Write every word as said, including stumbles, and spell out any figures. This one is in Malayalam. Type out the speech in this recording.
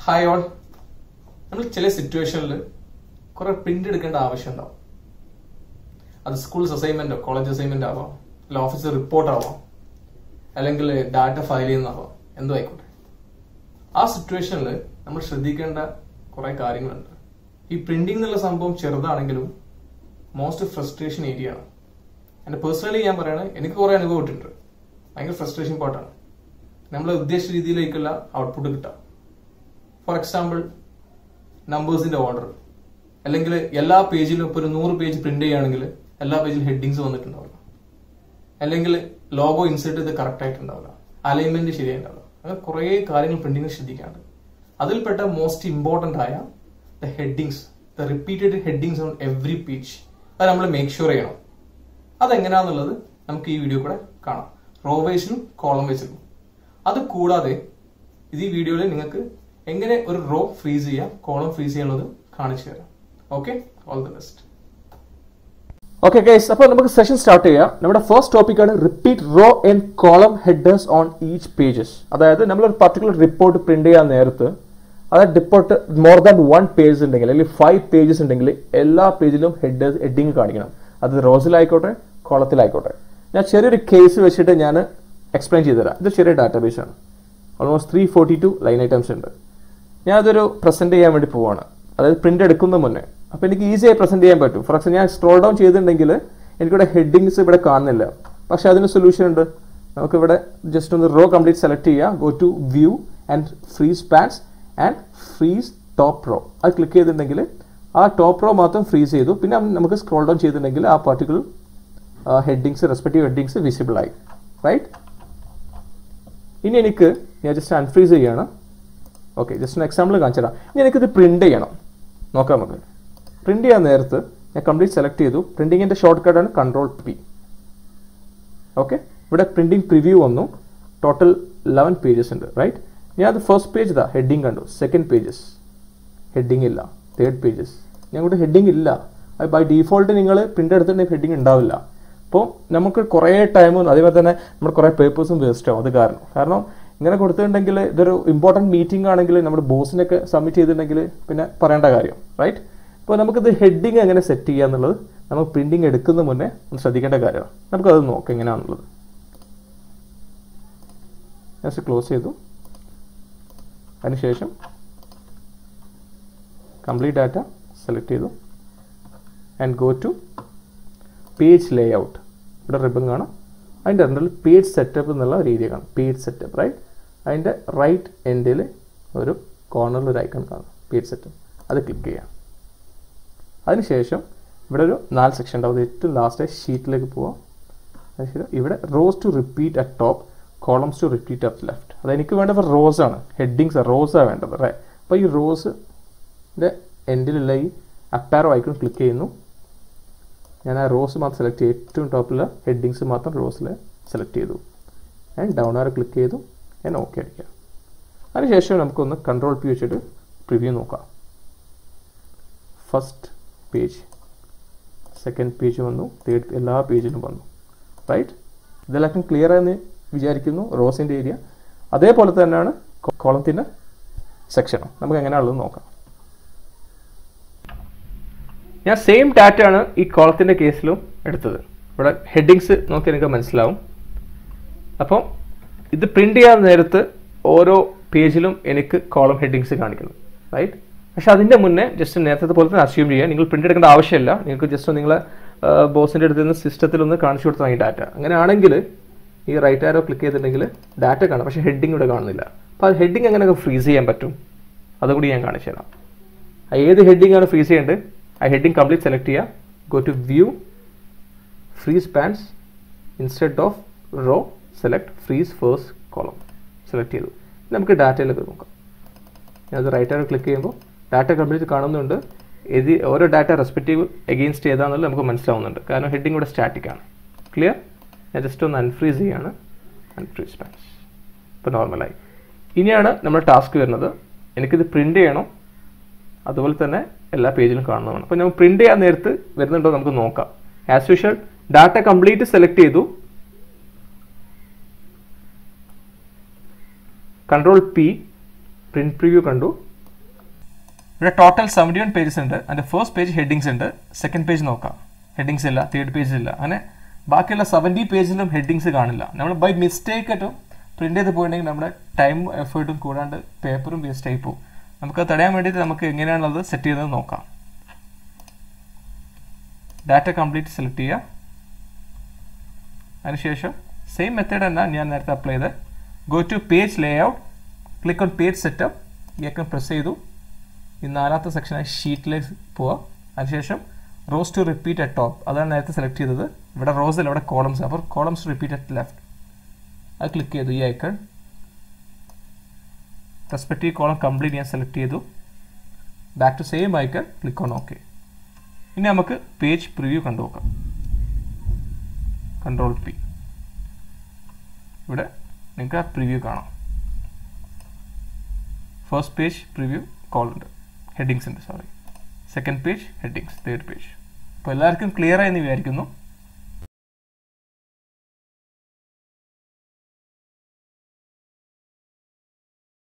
Hi all. നമ്മൾ ചില സിറ്റുവേഷനിൽ കുറെ പ്രിന്റ് എടുക്കേണ്ട ആവശ്യം ഉണ്ടാവും. അത് സ്കൂൾ അസൈൻമെന്റോ കോളേജ് അസൈൻമെന്റ് ആവാം, അല്ല ഓഫീസ് റിപ്പോർട്ട് ആവാം, അല്ലെങ്കിൽ ഡാറ്റ ഫയൽ ചെയ്യുന്നതാവാം, എന്തോ ആയിക്കോട്ടെ. ആ സിറ്റുവേഷനിൽ നമ്മൾ ശ്രദ്ധിക്കേണ്ട കുറെ കാര്യങ്ങളുണ്ട്. ഈ പ്രിന്റിംഗ് എന്നുള്ള സംഭവം ചെറുതാണെങ്കിലും മോസ്റ്റ് ഫ്രസ്ട്രേഷൻ ഏരിയ ആണ്. എന്റെ പേഴ്സണലി ഞാൻ പറയണത്, എനിക്ക് കുറെ അനുഭവപ്പെട്ടിട്ടുണ്ട്. ഭയങ്കര ഫ്രസ്ട്രേഷൻ പാർട്ടാണ്. നമ്മൾ ഉദ്ദേശിച്ച രീതിയിലേക്കുള്ള ഔട്ട്പുട്ട് കിട്ടാം. ഫോർ എക്സാമ്പിൾ, നമ്പേഴ്സിന്റെ ഓർഡർ, അല്ലെങ്കിൽ എല്ലാ പേജിലും ഇപ്പൊ ഒരു നൂറ് പേജ് പ്രിന്റ് ചെയ്യുകയാണെങ്കിൽ എല്ലാ പേജിലും ഹെഡിങ്സ് വന്നിട്ടുണ്ടാവില്ല, അല്ലെങ്കിൽ ലോഗോ ഇൻസേർട്ട് ചെയ്ത് കറക്റ്റ് ആയിട്ടുണ്ടാവില്ല, അലൈൻമെന്റ് ശരിയായിട്ടുണ്ടാവില്ല. അങ്ങനെ കുറെ കാര്യങ്ങൾ പ്രിന്റിംഗ് ശ്രദ്ധിക്കാറുണ്ട്. അതിൽപ്പെട്ട മോസ്റ്റ് ഇമ്പോർട്ടന്റ് ആയ the headings, the repeated headings on every page, അത് നമ്മൾ മേക്ക് ഷുവർ ചെയ്യണം. അതെങ്ങനെയാന്നുള്ളത് നമുക്ക് ഈ വീഡിയോ കൂടെ കാണാം, റോ വൈസിലും കോളം വൈസിലും. അത് കൂടാതെ ഇത് ഈ വീഡിയോയിൽ നിങ്ങൾക്ക് എങ്ങനെ ഒരു റോ ഫ്രീസ് ചെയ്യാം, കോളം ഫ്രീസ് ചെയ്യാനുള്ളത് കാണിച്ചു തരാം. Okay, all the best. Okay guys, അപ്പോൾ നമുക്ക് സെഷൻ സ്റ്റാർട്ട് ചെയ്യാം. നമ്മുടെ ഫസ്റ്റ് ടോപ്പിക് ആണ് repeat row and column headers on each pages. അതായത് നമ്മളൊരു പർട്ടിക്കുലർ റിപ്പോർട്ട് പ്രിന്റ് ചെയ്യാൻ നേരത്ത്, അതായത് report more than one page ഉണ്ടെങ്കിൽ, അല്ലെങ്കിൽ ഫൈവ് പേജസ് ഉണ്ടെങ്കിൽ എല്ലാ പേജിലും ഹെഡേഴ്സ് ഹെഡിങ് കാണിക്കണം. അത് റോസിലായിക്കോട്ടെ കോളത്തിലായിക്കോട്ടെ. ഞാൻ ചെറിയൊരു കേസ് വെച്ചിട്ട് ഞാൻ എക്സ്പ്ലെയിൻ ചെയ്തുതരാം. ഇത് ചെറിയ ഡാറ്റാബേസ് ആണ്. Almost three forty two line items ഉണ്ട്. ഞാനതൊരു പ്രസന്റ് ചെയ്യാൻ വേണ്ടി പോവാണ്, അതായത് പ്രിന്റ് എടുക്കുന്ന മുന്നേ. അപ്പോൾ എനിക്ക് ഈസിയായി പ്രസന്റ് ചെയ്യാൻ പറ്റും. ഫോർ എക്സാമ്പിൾ, ഞാൻ സ്ക്രോൾ ഡൗൺ ചെയ്തിട്ടുണ്ടെങ്കിൽ എനിക്കിവിടെ ഹെഡിങ്സ് ഇവിടെ കാണുന്നില്ല. പക്ഷെ അതിന് സൊല്യൂഷൻ ഉണ്ട്. നമുക്കിവിടെ ജസ്റ്റ് ഒന്ന് റോ കംപ്ലീറ്റ് സെലക്ട് ചെയ്യുക, go to view and freeze panes and freeze top row. അത് ക്ലിക്ക് ചെയ്തിട്ടുണ്ടെങ്കിൽ ആ ടോപ്പ് റോ മാത്രം ഫ്രീസ് ചെയ്തു. പിന്നെ നമുക്ക് സ്ക്രോൾ ഡൗൺ ചെയ്തിട്ടുണ്ടെങ്കിൽ ആ particular headings, respective headings visible ആയി. റൈറ്റ്? ഇനി എനിക്ക് ഞാൻ ജസ്റ്റ് അൺഫ്രീസ് ചെയ്യണം. ഓക്കെ, ജസ്റ്റ് ഒരു എക്സാമ്പിൾ കാണിച്ചു തരാം. ഇനി എനിക്കിത് പ്രിന്റ് ചെയ്യണം. നോക്കാം നമുക്ക്. പ്രിന്റ് ചെയ്യാൻ നേരത്ത് ഞാൻ കംപ്ലീറ്റ് സെലക്ട് ചെയ്തു. പ്രിന്റിങ്ങിന്റെ ഷോർട്ട് കട്ടാണ് കൺട്രോൾ പി. ഓക്കെ, ഇവിടെ പ്രിന്റിംഗ് പ്രിവ്യൂ വന്നു. ടോട്ടൽ ലെവൻ പേജസ് ഉണ്ട്. റൈറ്റ്? ഞാൻ അത് ഫസ്റ്റ് പേജ് ഇതാ ഹെഡിങ് കണ്ടു. സെക്കൻഡ് പേജസ് ഹെഡിങ് ഇല്ല. തേർഡ് പേജസ് ഞങ്ങളുടെ ഹെഡിങ് ഇല്ല. അത് ബൈ ഡീഫോൾട്ട് നിങ്ങൾ പ്രിന്റ് എടുത്തിട്ടുണ്ടെങ്കിൽ ഹെഡിങ് ഉണ്ടാവില്ല. അപ്പോൾ നമുക്ക് കുറേ ടൈമും അതേപോലെ തന്നെ നമ്മുടെ കുറേ പേപ്പേഴ്സും വേസ്റ്റ് ആവും. അത് കാരണം കാരണം ഇങ്ങനെ കൊടുത്തിട്ടുണ്ടെങ്കിൽ ഇതൊരു ഇമ്പോർട്ടൻറ്റ് മീറ്റിംഗ് ആണെങ്കിൽ നമ്മുടെ ബോസിനൊക്കെ സബ്മിറ്റ് ചെയ്തിട്ടുണ്ടെങ്കിൽ പിന്നെ പറയേണ്ട കാര്യം. റൈറ്റ്? അപ്പോൾ നമുക്കിത് ഹെഡിങ് എങ്ങനെ സെറ്റ് ചെയ്യുക എന്നുള്ളത് നമുക്ക് പ്രിന്റിങ് എടുക്കുന്ന മുന്നേ ഒന്ന് ശ്രദ്ധിക്കേണ്ട കാര്യമാണ്. നമുക്കത് നോക്കാം എങ്ങനെയാണെന്നുള്ളത്. ജസ്റ്റ് ക്ലോസ് ചെയ്തു. അതിനുശേഷം കംപ്ലീറ്റ് ഡാറ്റ സെലക്ട് ചെയ്തു and go to page layout. ഇവിടെ റിബൺ കാണാം. അതിൻ്റെ അണ്ടറിൽ പേജ് സെറ്റപ്പ് എന്നുള്ള രീതി കാണാം. Page setup. റൈറ്റ്? അതിൻ്റെ റൈറ്റ് എൻഡിൽ ഒരു കോർണറിൽ ഒരു ഐക്കൺ കാണാം, പേജ് സെറ്റപ്പ്. അത് ക്ലിക്ക് ചെയ്യാം. അതിനുശേഷം ഇവിടെ ഒരു നാല് സെക്ഷൻ ഉണ്ടാവും. ഏറ്റവും ലാസ്റ്റ് ഷീറ്റിലേക്ക് പോവാം. അതിനുശേഷം ഇവിടെ rows to repeat at top, columns to repeat at left. അത് എനിക്ക് വേണ്ടത് റോസ് ആണ്, ഹെഡിങ്സ് റോസാണ് വേണ്ടത്. റൈറ്റ്? അപ്പോൾ ഈ റോസിൻ്റെ എൻഡിലുള്ള ഈ അപ്പാരോ ഐക്കൺ ക്ലിക്ക് ചെയ്യുന്നു. ഞാൻ ആ റോസ് മാത്രം സെലക്ട് ചെയ്തു. ഏറ്റവും ടോപ്പിലുള്ള ഹെഡിങ്സ് മാത്രം റോസിൽ സെലക്ട് ചെയ്തു. ആൻഡ് ഡൗൺ ആരോ ക്ലിക്ക് ചെയ്തു. ഞാൻ ഓക്കെ അടിക്കാം. അതിനുശേഷം നമുക്കൊന്ന് കൺട്രോൾ പി വെച്ചിട്ട് പ്രിവ്യൂ നോക്കാം. ഫസ്റ്റ് പേജ്, സെക്കൻഡ് പേജ് വന്നു, തേർഡ്, എല്ലാ പേജിലും വന്നു. റൈറ്റ്? ഇതെല്ലാം ക്ലിയർ ആയെന്ന് വിചാരിക്കുന്നു. റോസിൻ്റെ ഏരിയ അതേപോലെ തന്നെയാണ് കോളത്തിൻ്റെ സെക്ഷനും. നമുക്ക് എങ്ങനെയാണുള്ളത് നോക്കാം. ഞാൻ സെയിം ഡാറ്റയാണ് ഈ കോളത്തിൻ്റെ കേസിലും എടുത്തത്. ഇവിടെ ഹെഡിങ്സ് നോക്കി എനിക്ക് മനസ്സിലാവും. അപ്പം ഇത് പ്രിന്റ് ചെയ്യാൻ നേരത്ത് ഓരോ പേജിലും എനിക്ക് കോളം ഹെഡിങ്സ് കാണിക്കണം. റൈറ്റ്? പക്ഷെ അതിൻ്റെ മുന്നേ ജസ്റ്റ് നേരത്തെ പോലെ തന്നെ അസ്യൂം ചെയ്യുക. നിങ്ങൾ പ്രിന്റ് എടുക്കേണ്ട ആവശ്യമില്ല. നിങ്ങൾക്ക് ജസ്റ്റ് നിങ്ങളെ ബോസിൻ്റെ അടുത്ത് നിന്ന് സിസ്റ്റത്തിലൊന്ന് കാണിച്ചു കൊടുത്താൽ ഈ ഡാറ്റ. അങ്ങനെയാണെങ്കിൽ ഈ റൈറ്റ് ആരോ ക്ലിക്ക് ചെയ്തിട്ടുണ്ടെങ്കിൽ ഡാറ്റ കാണാം, പക്ഷേ ഹെഡിങ് ഇവിടെ കാണുന്നില്ല. അപ്പോൾ അത് ഹെഡിങ് എങ്ങനെയൊക്കെ ഫ്രീസ് ചെയ്യാൻ പറ്റും അതുകൂടി ഞാൻ കാണിച്ചു തരാം. ഏത് ഹെഡിങ് ആണ് ഫ്രീസ് ചെയ്യേണ്ടത്? ആ ഹെഡിങ് കംപ്ലീറ്റ് സെലക്ട് ചെയ്യുക. Go to view, freeze panes, instead of row select freeze first column. Select ചെയ്തു. നമുക്ക് ഡാറ്റയിലേക്ക് നോക്കാം. ഞാനത് റൈറ്റ് ആരോ ക്ലിക്ക് ചെയ്യുമ്പോൾ ഡാറ്റ കംപ്ലീറ്റ് കാണുന്നുണ്ട്. ഏത് ഓരോ ഡാറ്റ റെസ്പെക്റ്റീവ് എഗെയിൻസ്റ്റ് ഏതാണെന്നുള്ളത് നമുക്ക് മനസ്സിലാവുന്നുണ്ട്. കാരണം ഹെഡിങ് ഇവിടെ സ്റ്റാറ്റിക് ആണ്. ക്ലിയർ? ഞാൻ ജസ്റ്റ് ഒന്ന് അൺഫ്രീസ് ചെയ്യാണ്. Unfreeze panes. ഇപ്പോൾ നോർമലായി. ഇനിയാണ് നമ്മുടെ ടാസ്ക് വരുന്നത്. എനിക്കിത് പ്രിന്റ് ചെയ്യണം, അതുപോലെ തന്നെ എല്ലാ പേജിലും കാണുന്നതാണ്. അപ്പോൾ നമ്മൾ പ്രിന്റ് ചെയ്യാൻ നേരത്ത് വരുന്നുണ്ടോ നമുക്ക് നോക്കാം. As usual data complete select ചെയ്തു. കൺട്രോൾ പി, പ്രിന്റ് പ്രിവ്യൂ കണ്ടു. ഇവിടെ ടോട്ടൽ സെവൻറ്റി വൺ പേജസ് ഉണ്ട്. അതിൻ്റെ ഫസ്റ്റ് പേജ് ഹെഡിങ്സ് ഉണ്ട്, സെക്കൻഡ് പേജ് നോക്കാം ഹെഡിങ്സ് ഇല്ല, തേർഡ് പേജ് ഇല്ല. അങ്ങനെ ബാക്കിയുള്ള സെവൻറ്റി പേജിലും ഹെഡിങ്സ് കാണില്ല. നമ്മൾ ബൈ മിസ്റ്റേക്ക് ആയിട്ടും പ്രിന്റ് ചെയ്ത് പോയിട്ടുണ്ടെങ്കിൽ നമ്മുടെ ടൈം എഫേർട്ടും കൂടാണ്ട് പേപ്പറും വേസ്റ്റ് ആയി പോകും. നമുക്ക് തടയാൻ വേണ്ടിയിട്ട് നമുക്ക് എങ്ങനെയാണത് സെറ്റ് ചെയ്തത് നോക്കാം. ഡാറ്റ കംപ്ലീറ്റ് സെലക്ട് ചെയ്യുക. അതിനുശേഷം സെയിം മെത്തേഡ് തന്നെ ഞാൻ നേരത്തെ അപ്ലൈ ചെയ്ത് go to page layout, click on page setup, ഇയൊക്കെ പ്രസ് ചെയ്തു. ഈ നാലാമത്തെ സെക്ഷനായി ഷീറ്റിലേക്ക് പോവുക. അതിനുശേഷം rows to repeat at top, അതാണ് നേരത്തെ സെലക്ട് ചെയ്തത്. ഇവിടെ റോസ് അല്ല, ഇവിടെ കോളംസ്. അപ്പോൾ കോളംസ് റിപ്പീറ്റ് അറ്റ് ലെഫ്റ്റ്, അത് ക്ലിക്ക് ചെയ്തു. ഈ ഐക്കൺ റെസ്പെക്റ്റീവ് കോളം കംപ്ലീറ്റ് ഞാൻ സെലക്ട് ചെയ്തു. Back to same icon, click on okay. ഇനി നമുക്ക് പേജ് പ്രിവ്യൂ കണ്ടു നോക്കാം. കൺട്രോൾ പി, ഇവിടെ നിങ്ങൾക്ക് ആ പ്രിവ്യൂ കാണാം. ഫസ്റ്റ് പേജ് പ്രിവ്യൂ കോൾ ഉണ്ട്, ഹെഡിങ്സ് ഉണ്ട്, sorry. Second page headings, third page. അപ്പോൾ എല്ലാവർക്കും ക്ലിയർ ആയി എന്ന് വിചാരിക്കുന്നു.